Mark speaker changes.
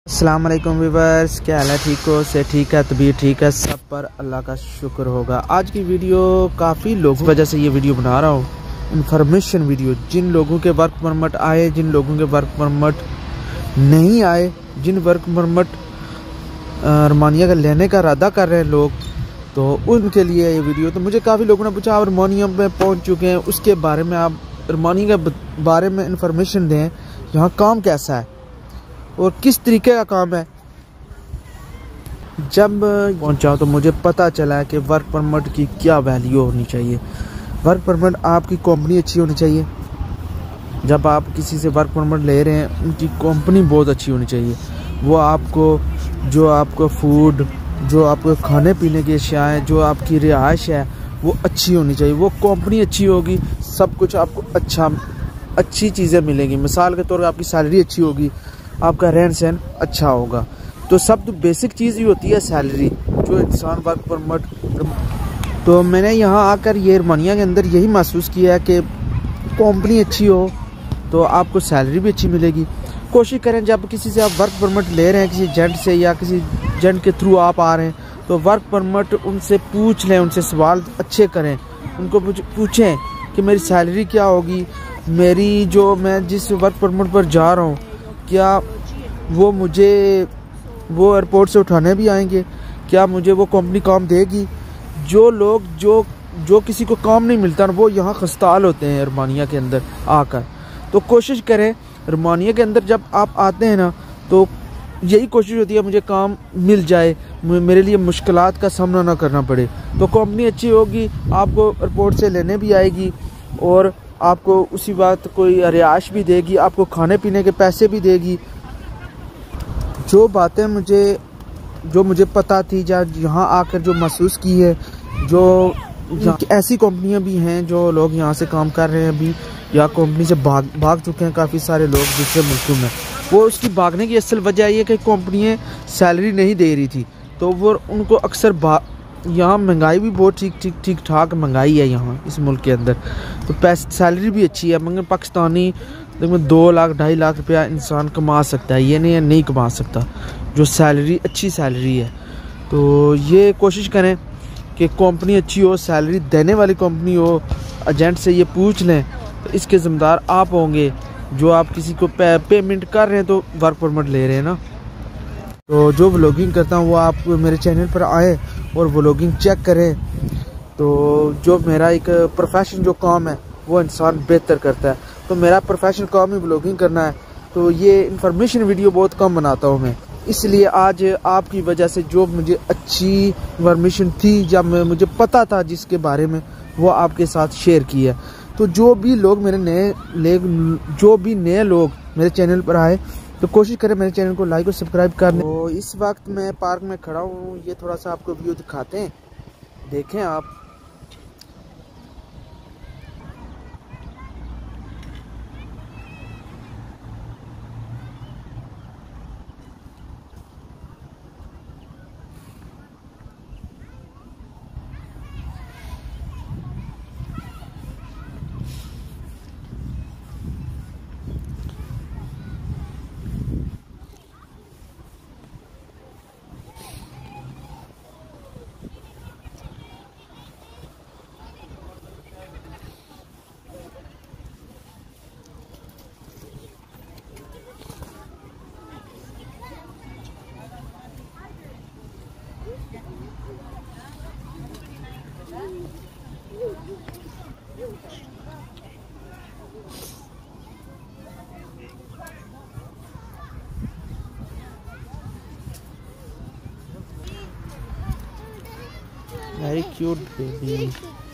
Speaker 1: अस्सलाम वालेकुम व्यूअर्स, क्या हाल है? ठीक हो? से ठीक है, तबीयत ठीक है, सब पर अल्लाह का शुक्र होगा। आज की वीडियो काफ़ी लोगों की वजह से ये वीडियो बना रहा हूँ, इन्फॉर्मेशन वीडियो। जिन लोगों के वर्क परमिट आए, जिन लोगों के वर्क परमिट नहीं आए, जिन वर्क परमिट रोमानिया का लेने का इरादा कर रहे हैं लोग, तो उनके लिए ये वीडियो। तो मुझे काफ़ी लोगों ने पूछा आप रोमानिया में पहुँच चुके हैं, उसके बारे में आप रोमानिया के बारे में इंफॉर्मेशन दें, यहाँ काम कैसा है और किस तरीके का काम है। जब पहुंचा तो मुझे पता चला कि वर्क परमिट की क्या वैल्यू होनी चाहिए। वर्क परमिट आपकी कंपनी अच्छी होनी चाहिए। जब आप किसी से वर्क परमिट ले रहे हैं, उनकी कंपनी बहुत अच्छी होनी चाहिए। वो आपको जो आपको फूड, जो आपको खाने पीने की अशियाएँ, जो आपकी रिहाइश है, वो अच्छी होनी चाहिए। वो कंपनी अच्छी होगी, सब कुछ आपको अच्छी चीज़ें मिलेंगी। मिसाल के तौर पर आपकी सैलरी अच्छी होगी, आपका रहन सहन अच्छा होगा। तो सब तो बेसिक चीज़ ही होती है सैलरी, जो इंसान वर्क परमिट। तो मैंने यहाँ आकर ये रोमानिया के अंदर यही महसूस किया है कि कंपनी अच्छी हो तो आपको सैलरी भी अच्छी मिलेगी। कोशिश करें जब किसी से आप वर्क परमिट ले रहे हैं, किसी एजेंट से या किसी एजेंट के थ्रू आप आ रहे हैं, तो वर्क परमिट उनसे पूछ लें, उनसे सवाल अच्छे करें। उनको पूछें कि मेरी सैलरी क्या होगी, मेरी जो मैं जिस वर्क परमिट पर जा रहा हूँ, क्या वो मुझे वो एयरपोर्ट से उठाने भी आएंगे, क्या मुझे वो कंपनी काम देगी। जो लोग जो किसी को काम नहीं मिलता ना, वो यहाँ खस्ताल होते हैं रोमानिया के अंदर आकर। तो कोशिश करें रोमानिया के अंदर जब आप आते हैं ना, तो यही कोशिश होती है मुझे काम मिल जाए, मेरे लिए मुश्किलात का सामना ना करना पड़े। तो कंपनी अच्छी होगी, आपको एयरपोर्ट से लेने भी आएगी और आपको उसी बात कोई रिहाइश भी देगी, आपको खाने पीने के पैसे भी देगी। जो बातें मुझे पता थी, यहाँ आकर जो महसूस की है, जो ऐसी कंपनियां भी हैं जो लोग यहाँ से काम कर रहे हैं अभी, या कंपनी से भाग चुके हैं काफ़ी सारे लोग दूसरे मुल्कों में। वो उसकी भागने की असल वजह ये कि कंपनियाँ सैलरी नहीं दे रही थी, तो वो उनको अक्सर यहाँ महंगाई भी बहुत ठीक ठाक महंगाई है यहाँ इस मुल्क के अंदर, तो पैसे सैलरी भी अच्छी है। मगर पाकिस्तानी देखो 2 लाख 2.5 लाख रुपया इंसान कमा सकता है, ये नहीं कमा सकता जो सैलरी अच्छी सैलरी है। तो ये कोशिश करें कि कंपनी अच्छी हो, सैलरी देने वाली कंपनी हो। एजेंट से ये पूछ लें, तो इसके ज़िम्मेदार आप होंगे जो आप किसी को पेमेंट कर रहे हैं, तो वर्क परमिट ले रहे हैं ना। तो जो व्लॉगिंग करता हूँ वो आप मेरे चैनल पर आए और व्लॉगिंग चेक करें। तो जो मेरा एक प्रोफेशन जो काम है वो इंसान बेहतर करता है, तो मेरा प्रोफेशनल काम ही व्लॉगिंग करना है। तो ये इन्फॉर्मेशन वीडियो बहुत कम बनाता हूँ मैं, इसलिए आज आपकी वजह से जो मुझे अच्छी इन्फॉर्मेशन थी, जब मुझे पता था जिसके बारे में, वो आपके साथ शेयर किया। तो जो भी नए लोग मेरे चैनल पर आए, तो कोशिश करें मेरे चैनल को लाइक और सब्सक्राइब करने। तो इस वक्त मैं पार्क में खड़ा हूँ, ये थोड़ा सा आपको व्यू दिखाते हैं, देखें आप। Very cute baby.